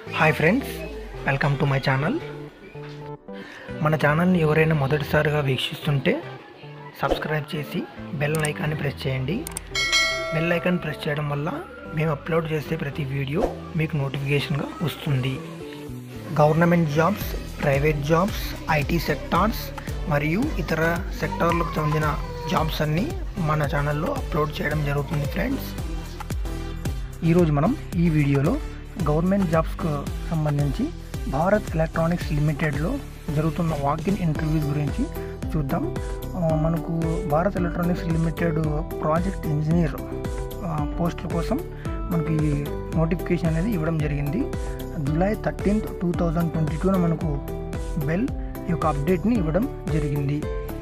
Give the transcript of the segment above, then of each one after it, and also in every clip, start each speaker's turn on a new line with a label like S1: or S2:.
S1: Hi friends, welcome to my channel. మన ఛానల్ని ఎవరైనా మొదటిసారిగా వీక్షిస్తుంటే సబ్స్క్రైబ్ చేసి బెల్ ఐకాన్ని ప్రెస్ చేయండి. బెల్ ఐకాన్ ప్రెస్ చేయడం వల్ల మేము అప్లోడ్ చేసే ప్రతి వీడియో మీకు నోటిఫికేషన్గా వస్తుంది. Government jobs, private jobs, IT sectors మరియు ఇతర సెక్టార్లకు చెందిన జాబ్స్ అన్నీ మన ఛానల్లో అప్లోడ్ చేయడం జరుగుతుంది. ఫ్రెండ్స్, ఈరోజు మనం ఈ వీడియోలో గవర్నమెంట్ జాబ్స్కు సంబంధించి భారత్ ఎలక్ట్రానిక్స్ లిమిటెడ్లో జరుగుతున్న వాకిన్ ఇంటర్వ్యూస్ గురించి చూద్దాం. మనకు Bharat electronics limited project engineer పోస్టుల కోసం మనకి నోటిఫికేషన్ అనేది ఇవ్వడం జరిగింది. జూలై 13, 2022 మనకు బెల్ ఈ యొక్క అప్డేట్ని ఇవ్వడం జరిగింది.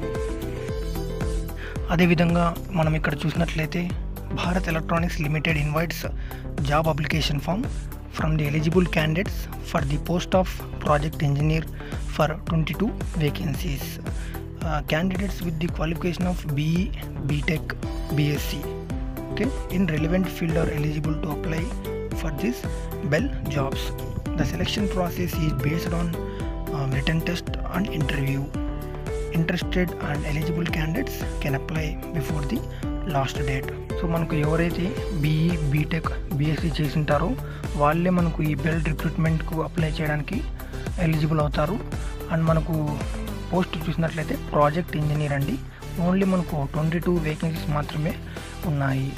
S1: అదేవిధంగా మనం ఇక్కడ చూసినట్లయితే Bharat electronics limited invites job application form from the eligible candidates for the post of project engineer for 22 vacancies. Candidates with the qualification of BE, BTech, BSc in relevant field are eligible to apply for this BEL jobs. The selection process is based on written test and interview. Interested and eligible candidates can apply before the last date. So మనకు ఎవరైతే BE, BTech, BSc చేసింటారో వాళ్ళే మనకు ఈ BEL రిక్రూట్మెంట్కు apply చేయడానికి eligible అవుతారు. And మనకు పోస్ట్ చూసినట్లయితే ప్రాజెక్ట్ ఇంజనీర్ అండి. ఓన్లీ మనకు 22 వేకెన్సీస్ మాత్రమే ఉన్నాయి.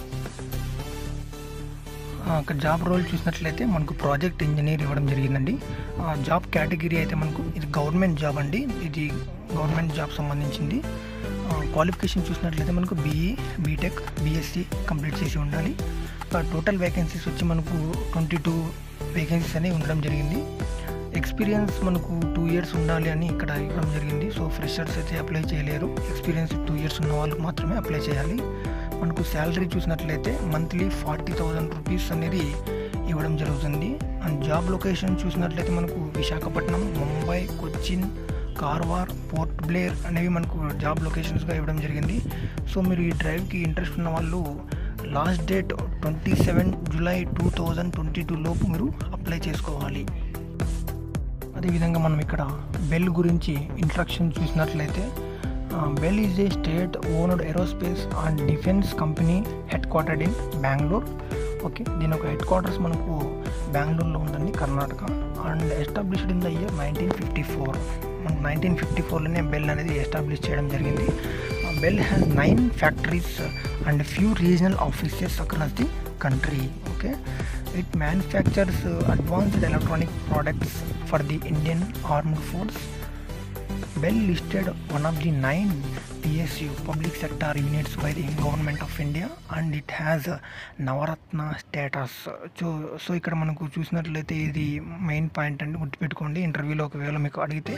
S1: అక్కడ జాబ్ రోల్ చూసినట్లయితే మనకు ప్రాజెక్ట్ ఇంజనీర్ ఇవ్వడం జరిగిందండి. జాబ్ కేటగిరీ అయితే మనకు ఇది గవర్నమెంట్ జాబ్ అండి. ఇది గవర్నమెంట్ జాబ్ సంబంధించింది. క్వాలిఫికేషన్ చూసినట్లయితే మనకు బీఈ, బీటెక్, బీఎస్సీ కంప్లీట్ చేసి ఉండాలి. టోటల్ వేకెన్సీస్ వచ్చి మనకు 22 వేకెన్సీస్ అనేవి ఉండడం జరిగింది. ఎక్స్పీరియన్స్ మనకు 2 years ఉండాలి అని ఇక్కడ ఇవ్వడం జరిగింది. సో ఫ్రెషర్స్ అయితే అప్లై చేయలేరు. ఎక్స్పీరియన్స్ 2 years ఉన్న వాళ్ళకి మాత్రమే అప్లై చేయాలి. మనకు శాలరీ చూసినట్లయితే మంత్లీ 40,000 రూపీస్ అనేది ఇవ్వడం జరుగుతుంది. అండ్ జాబ్ లొకేషన్ చూసినట్లయితే మనకు విశాఖపట్నం, ముంబై, కొచ్చిన్, కార్వార్, పోర్ట్ బ్లేర్ అనేవి మనకు జాబ్ లొకేషన్స్గా ఇవ్వడం జరిగింది. సో మీరు ఈ డ్రైవ్కి ఇంట్రెస్ట్ ఉన్న వాళ్ళు లాస్ట్ డేట్ 27 జూలై 2022 లోపు మీరు అప్లై చేసుకోవాలి. అదేవిధంగా మనం ఇక్కడ బెల్ గురించి ఇంట్రడక్షన్ చూసినట్లయితే BEL is a state owned aerospace and defence company headquartered in Bengaluru. దీని ఒక హెడ్ క్వార్టర్స్ మనకు బెంగళూరులో ఉందండి, Karnataka. And established in the year 1954. మనకు 1954లోనే బెల్ అనేది ఎస్టాబ్లిష్ చేయడం జరిగింది. BEL has 9 factories and few regional offices across the country. It manufactures advanced electronic products for the Indian armed force. Bell listed one of the 9 PSU public sector units by the government of India and it has Navratna status. So ఇక్కడ మనకు చూసినట్లయితే ఇది main point అండి, గుర్తుపెట్టుకోండి. ఇంటర్వ్యూలో ఒకవేళ మీకు అడిగితే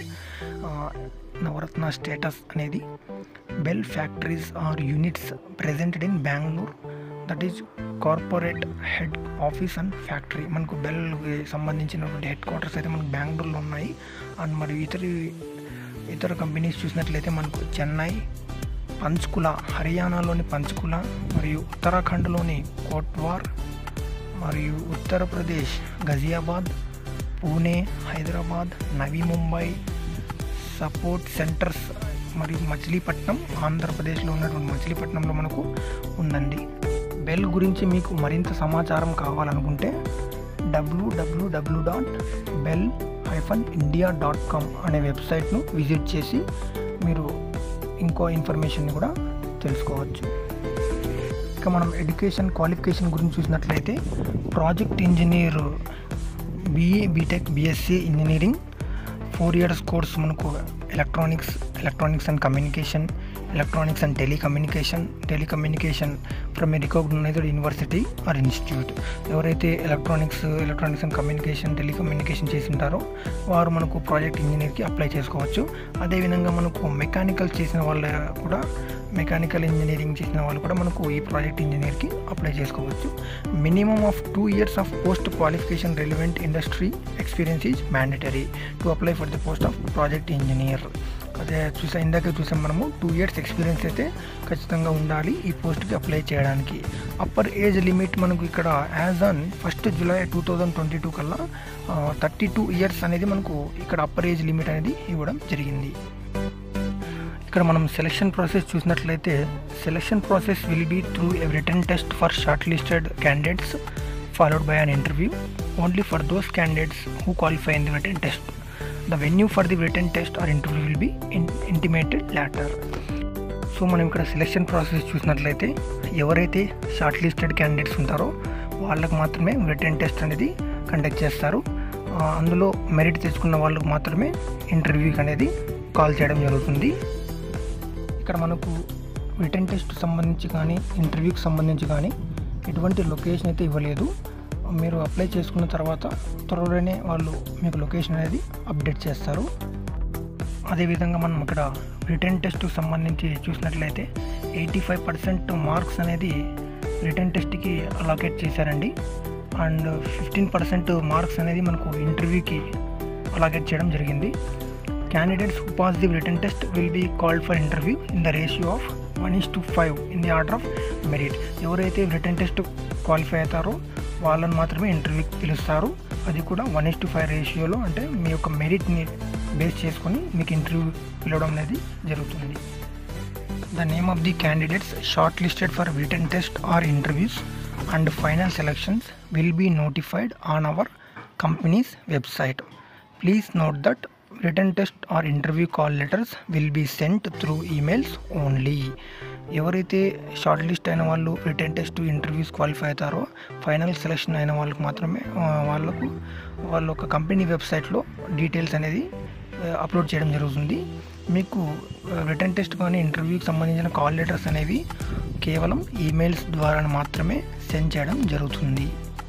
S1: నవరత్న స్టేటస్ అనేది BEL factories or units presented in Bengaluru, that is corporate head office and factory. మనకు బెల్కి సంబంధించినటువంటి హెడ్ క్వార్టర్స్ అయితే మనకు బెంగళూరులో ఉన్నాయి. అండ్ మరియు ఇతర కంపెనీస్ చూసినట్లయితే మనకు చెన్నై, పంచ్కుల, హర్యానాలోని పంచ్కుల, మరియు ఉత్తరాఖండ్లోని కోట్వార్, మరియు ఉత్తరప్రదేశ్ గజియాబాద్, పూణే, హైదరాబాద్, నవీ ముంబై సపోర్ట్ సెంటర్స్, మరియు మచిలీపట్నం, ఆంధ్రప్రదేశ్లో ఉన్నటువంటి మచిలీపట్నంలో మనకు ఉందండి. బెల్ గురించి మీకు మరింత సమాచారం కావాలనుకుంటే www.bell-india.com అనే వెబ్సైట్ను విజిట్ చేసి మీరు ఇంకో ఇన్ఫర్మేషన్ని కూడా తెలుసుకోవచ్చు. ఇక మనం ఎడ్యుకేషన్ క్వాలిఫికేషన్ గురించి చూసినట్లయితే project engineer BE, BTech, BSc engineering 4 years course మనకు electronics and communication, electronics and telecommunication from a recognised university or institute. ఎవరైతే ఎలక్ట్రానిక్స్ అండ్ టెలికమ్యూనికేషన్ చేసి ఉంటారో వారు మనకు ప్రాజెక్ట్ ఇంజనీర్కి అప్లై చేసుకోవచ్చు. అదేవిధంగా మనకు మెకానికల్ ఇంజనీరింగ్ చేసిన వాళ్ళు కూడా మనకు ఈ ప్రాజెక్ట్ ఇంజనీర్కి అప్లై చేసుకోవచ్చు. Minimum of 2 years of post qualification relevant industry experience is mandatory to apply for the post of project engineer. అదే ఇందాకే చూసాం మనము 2 years ఎక్స్పీరియన్స్ అయితే ఖచ్చితంగా ఉండాలి ఈ పోస్ట్కి అప్లై చేయడానికి. అప్పర్ ఏజ్ లిమిట్ మనకు ఇక్కడ యాజ్ ఆన్ 1st July 2022 కల్లా 32 years అనేది మనకు ఇక్కడ అప్పర్ ఏజ్ లిమిట్ అనేది ఇవ్వడం జరిగింది. ఇక్కడ మనం సెలక్షన్ ప్రాసెస్ చూసినట్లయితే selection process will be through a written test for short listed candidates followed by an interview only for those candidates who qualify in the written test. The venue for the written test or interview will be intimated later. సో మనం ఇక్కడ selection process చూసినట్లయితే ఎవరైతే short listed candidates ఉంటారో వాళ్ళకు మాత్రమే written test అనేది conduct చేస్తారు. అందులో మెరిట్ తెచ్చుకున్న వాళ్ళకు మాత్రమే ఇంటర్వ్యూకి అనేది కాల్ చేయడం జరుగుతుంది. ఇక్కడ మనకు రిటన్ టెస్ట్ సంబంధించి కానీ ఇంటర్వ్యూకి సంబంధించి కానీ ఎటువంటి లొకేషన్ అయితే ఇవ్వలేదు. మీరు అప్లై చేసుకున్న తర్వాత త్వరలోనే వాళ్ళు మీకు లొకేషన్ అనేది అప్డేట్ చేస్తారు. అదేవిధంగా మనం ఇక్కడ రిటన్ టెస్ట్కి సంబంధించి చూసినట్లయితే 85% మార్క్స్ అనేది రిటన్ టెస్ట్కి అలాకేట్ చేశారండి. అండ్ 15% మార్క్స్ అనేది మనకు ఇంటర్వ్యూకి అలాకేట్ చేయడం జరిగింది. Candidates who pass the written test will be called for interview in the ratio of 1:5 in the order of merit. ఎవరైతే రిటన్ టెస్ట్ క్వాలిఫై అవుతారో వాళ్ళని మాత్రమే ఇంటర్వ్యూకి పిలుస్తారు. అది కూడా 1:5 రేషియోలో, అంటే మీ యొక్క మెరిట్ని బేస్ చేసుకొని మీకు ఇంటర్వ్యూ పిలవడం అనేది జరుగుతుంది. The name of the candidates short listed for written test or interviews and final selections will be notified on our company's website. Please note that written test or interview call letters will be sent through emails only. ఎవరైతే short list అయిన వాళ్ళు written test interviews qualify అవుతారో final selection అయిన వాళ్ళకు మాత్రమే వాళ్ళ ఒక company వెబ్సైట్లో డీటెయిల్స్ అనేది అప్లోడ్ చేయడం జరుగుతుంది. మీకు రిటన్ టెస్ట్ కానీ ఇంటర్వ్యూకి సంబంధించిన కాల్ లెటర్స్ అనేవి కేవలం ఈమెయిల్స్ ద్వారా మాత్రమే సెండ్ చేయడం జరుగుతుంది.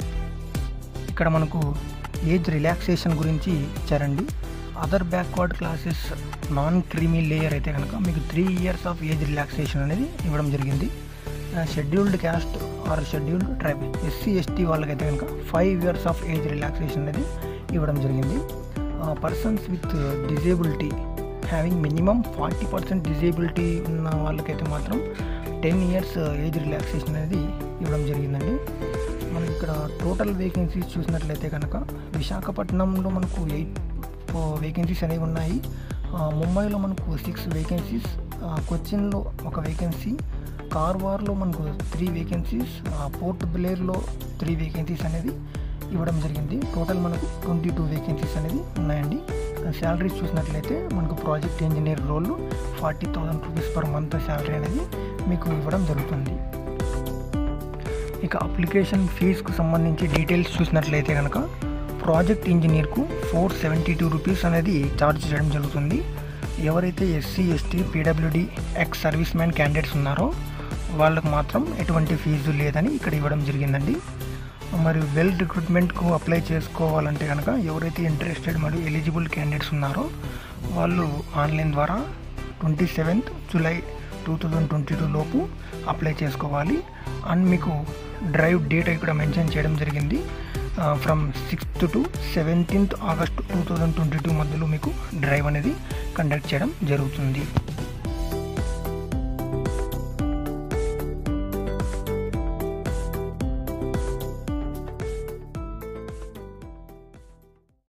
S1: ఇక్కడ మనకు ఏజ్ రిలాక్సేషన్ గురించి ఇచ్చారండి. Other backward classes non creamy layer అయితే కనుక మీకు 3 years ఆఫ్ ఏజ్ రిలాక్సేషన్ అనేది ఇవ్వడం జరిగింది. Scheduled caste or scheduled tribe SC/ST వాళ్ళకైతే కనుక 5 years ఆఫ్ ఏజ్ రిలాక్సేషన్ అనేది ఇవ్వడం జరిగింది. Persons with disability having minimum 40% disability ఉన్న వాళ్ళకైతే మాత్రం 10 years ఏజ్ రిలాక్సేషన్ అనేది ఇవ్వడం జరిగిందండి. మనం ఇక్కడ టోటల్ వేకెన్సీస్ చూసినట్లయితే కనుక విశాఖపట్నంలో మనకు 8 వేకెన్సీస్ అనేవి ఉన్నాయి. ముంబైలో మనకు 6 వేకెన్సీస్, కొచ్చిన్లో 1 వేకెన్సీ, కార్వార్లో మనకు 3 వేకెన్సీస్, పోర్ట్ బ్లేర్లో 3 వేకెన్సీస్ అనేది ఇవ్వడం జరిగింది. టోటల్ మనకు 22 వేకెన్సీస్ అనేది ఉన్నాయండి. శాలరీస్ చూసినట్లయితే మనకు project engineer role 40,000 rupees per month salary అనేది మీకు ఇవ్వడం జరుగుతుంది. ఇక అప్లికేషన్ ఫీజుకు సంబంధించి డీటెయిల్స్ చూసినట్లయితే కనుక ప్రాజెక్ట్ ఇంజనీర్కు 472 రూపీస్ అనేది ఛార్జ్ చేయడం జరుగుతుంది. ఎవరైతే SC/ST PWD ex serviceman candidates ఉన్నారో వాళ్ళకు మాత్రం ఎటువంటి ఫీజు లేదని ఇక్కడ ఇవ్వడం జరిగిందండి. మరియు వెల్ రిక్రూట్మెంట్కు అప్లై చేసుకోవాలంటే కనుక ఎవరైతే ఇంట్రెస్టెడ్ మరియు ఎలిజిబుల్ క్యాండిడేట్స్ ఉన్నారో వాళ్ళు ఆన్లైన్ ద్వారా 27th July 2022 లోపు అప్లై చేసుకోవాలి. అండ్ మీకు డ్రైవ్ డేట్ ఇక్కడ మెన్షన్ చేయడం జరిగింది. From 6th to 17th August 2022 మధ్యలో మీకు డ్రైవ్ అనేది కండక్ట్ చేయడం జరుగుతుంది.